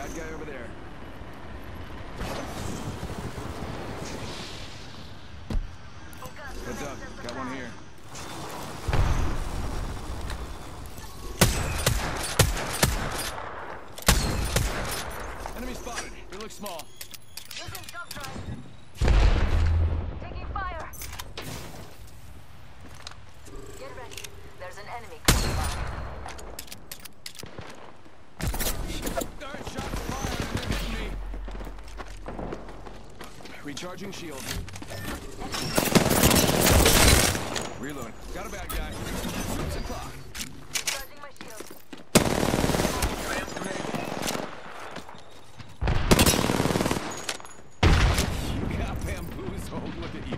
Bad guy over there. Heads up. Got one here. Enemy spotted. They look small. Losing jump drive. Taking fire. Get ready. There's an enemy coming by. Darn shots fired and they're hitting me. Recharging shield. Reload. Got a bad guy. 6 o'clock. Recharging my shield. You got bamboozled. Look at you.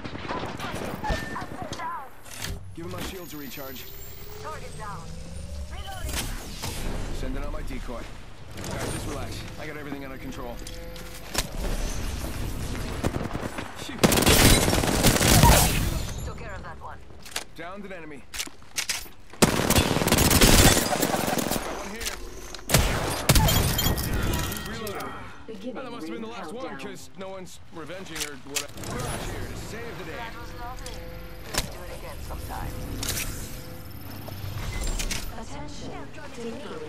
Down. Give him my shield to recharge. Target down. Reloading. Sending out my decoy. Alright, just relax. I got everything under control. Shoot. Took care of that one. Downed an enemy. Got one here. Reloading. Well, that must have been the last one, because no one's revenging or whatever. We're out here to save the day. That was lovely. Let's do it again sometime. Attention, delivery